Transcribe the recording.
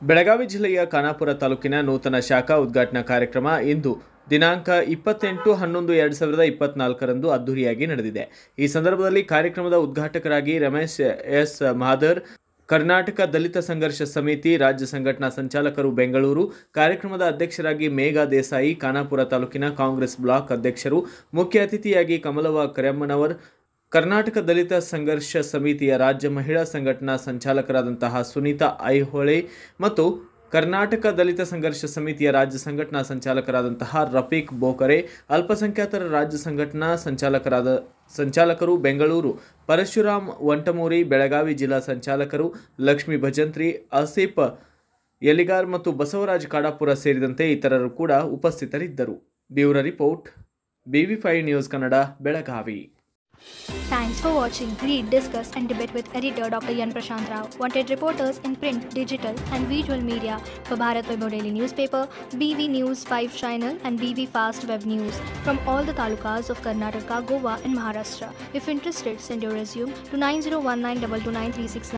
ಬೆಳಗಾವಿ ಜಿಲ್ಲೆಯ ಖಾನಾಪುರ ತಾಲೂಕಿನ ನೂತನ ಶಾಖಾ ಉದ್ಘಾಟನಾ ಕಾರ್ಯಕ್ರಮ ಇಂದು ದಿನಾಂಕ 28/11/2024ರಂದು ಅದ್ದೂರಿಯಾಗಿ ನಡೆದಿದೆ. ಈ ಸಂದರ್ಭದಲ್ಲಿ ಕಾರ್ಯಕ್ರಮದ ಉದ್ಘಾಟಕರಾಗಿ ರಮೇಶ್ ಎಸ್ ಮಹಾಧರ್, ಕರ್ನಾಟಕ ದಲಿತ ಸಂಘರ್ಷ ಸಮಿತಿ ರಾಜ್ಯ ಸಂಘಟನಾ ಸಂಚಾಲಕರು ಬೆಂಗಳೂರು, ಕಾರ್ಯಕ್ರಮದ ಅಧ್ಯಕ್ಷರಾಗಿ ಮೇಘಾ ದೇಸಾಯಿ, ಖಾನಾಪುರ ತಾಲೂಕಿನ ಕಾಂಗ್ರೆಸ್ ಬ್ಲಾಕ್ ಅಧ್ಯಕ್ಷರು, ಮುಖ್ಯ ಅತಿಥಿಯಾಗಿ ಕಮಲವ್ವ ಕರೆಮ್ಮನವರ್, ಕರ್ನಾಟಕ ದಲಿತ ಸಂಘರ್ಷ ಸಮಿತಿಯ ರಾಜ್ಯ ಮಹಿಳಾ ಸಂಘಟನಾ ಸಂಚಾಲಕರಾದಂತಹ ಸುನೀತಾ ಐಹೊಳೆ ಮತ್ತು ಕರ್ನಾಟಕ ದಲಿತ ಸಂಘರ್ಷ ಸಮಿತಿಯ ರಾಜ್ಯ ಸಂಘಟನಾ ಸಂಚಾಲಕರಾದಂತಹ ರಫೀಕ್ ಬೋಕರೆ, ಅಲ್ಪಸಂಖ್ಯಾತರ ರಾಜ್ಯ ಸಂಘಟನಾ ಸಂಚಾಲಕರು ಬೆಂಗಳೂರು ಪರಶುರಾಮ್ ವಂಟಮೂರಿ, ಬೆಳಗಾವಿ ಜಿಲ್ಲಾ ಸಂಚಾಲಕರು ಲಕ್ಷ್ಮೀ ಭಜಂತ್ರಿ, ಆಸಿಫ್ ಯಲಿಗಾರ್ ಮತ್ತು ಬಸವರಾಜ್ ಕಾಡಾಪುರ ಸೇರಿದಂತೆ ಇತರರು ಕೂಡ ಉಪಸ್ಥಿತರಿದ್ದರು. Bureau report, BV5 news Kannada, Belagavi. Thanks for watching. Read, discuss and debate with editor Dr. Yan Prashant Rao. Wanted reporters in print, digital and visual media for Bharat Vaibhav Daily Newspaper, BV News 5 Channel and BV Fast Web News from all the talukas of Karnataka, Goa and Maharashtra. If interested, send your resume to 9019229369.